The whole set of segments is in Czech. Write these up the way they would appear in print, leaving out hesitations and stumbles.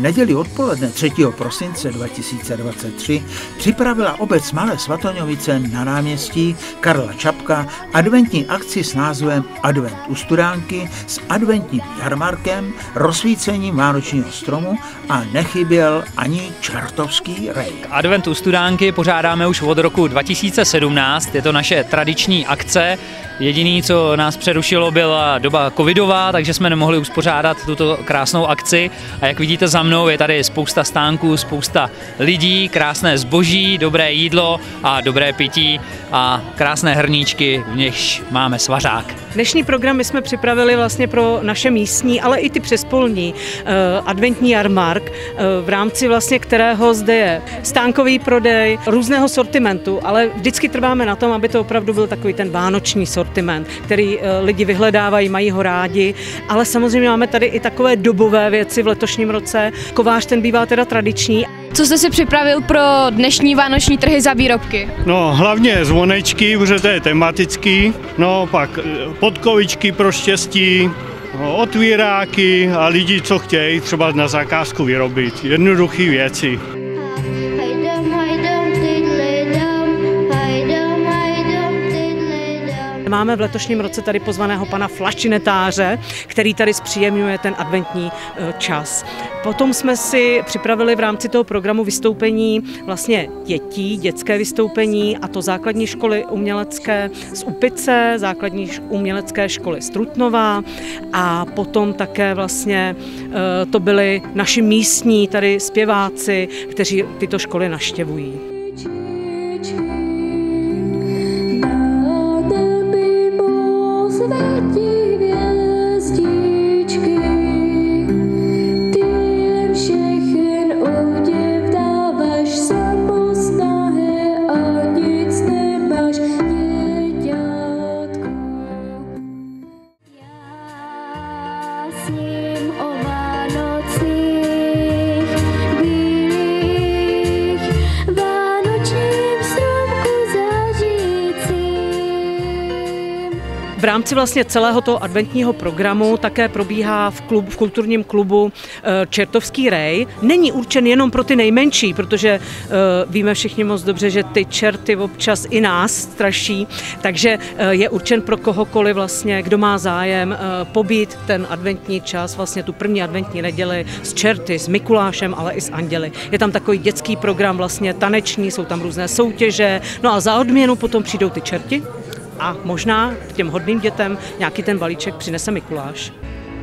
neděli odpoledne 3. prosince 2023 připravila obec Malé Svatoňovice na náměstí Karla Čapka adventní akci s názvem Advent u Studánky s adventním jarmarkem, rozsvícením vánočního stromu a nechyběl ani čertovský rej. Advent u Studánky pořádáme už od roku 2017, je to naše tradiční akce. Jediné, co nás přerušilo, byla doba covidová, takže jsme nemohli uspořádat tuto krásnou akci. A jak vidíte za mnou, je tady spousta stánků, spousta lidí, krásné zboží, dobré jídlo a dobré pití a krásné hrníčky, v nichž máme svařák. Dnešní program my jsme připravili vlastně pro naše místní, ale i ty přespolní adventní jarmark, v rámci vlastně kterého zde je stánkový prodej různého sortimentu, ale vždycky trváme na tom, aby to opravdu byl takový ten vánoční sortiment, který lidi vyhledávají, mají ho rádi, ale samozřejmě máme tady i takové dobové věci v letošním roce. Kovář ten bývá teda tradiční. Co jste si připravil pro dnešní vánoční trhy za výrobky? No hlavně zvonečky, protože to je tematický, no pak podkovičky pro štěstí, otvíráky a lidi, co chtějí třeba na zakázku vyrobit. Jednoduché věci. Máme v letošním roce tady pozvaného pana flašinetáře, který tady zpříjemňuje ten adventní čas. Potom jsme si připravili v rámci toho programu vystoupení vlastně dětí, dětské vystoupení, a to základní školy umělecké z Úpice, základní umělecké školy z Trutnova a potom také vlastně to byli naši místní tady zpěváci, kteří tyto školy navštěvují. V rámci vlastně celého toho adventního programu také probíhá v kulturním klubu Čertovský rej. Není určen jenom pro ty nejmenší, protože víme všichni moc dobře, že ty čerty občas i nás straší, takže je určen pro kohokoliv vlastně, kdo má zájem pobít ten adventní čas, vlastně tu první adventní neděli s čerty, s Mikulášem, ale i s anděli. Je tam takový dětský program vlastně taneční, jsou tam různé soutěže, no a za odměnu potom přijdou ty čerti. A možná těm hodným dětem nějaký ten balíček přinese Mikuláš.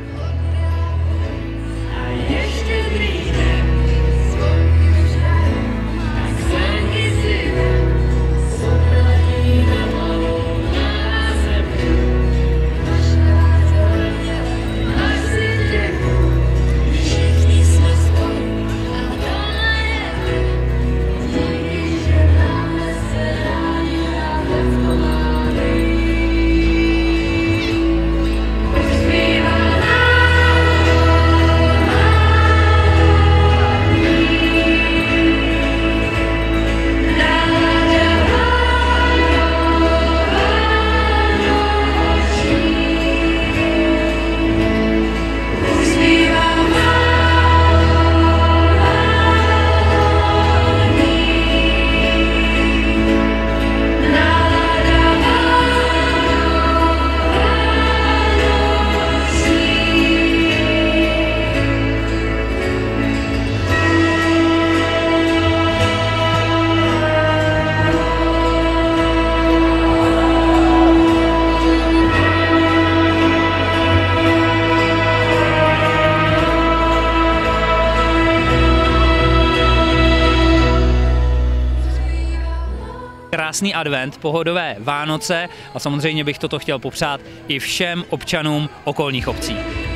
Krásný advent, pohodové Vánoce a samozřejmě bych toto chtěl popřát i všem občanům okolních obcí.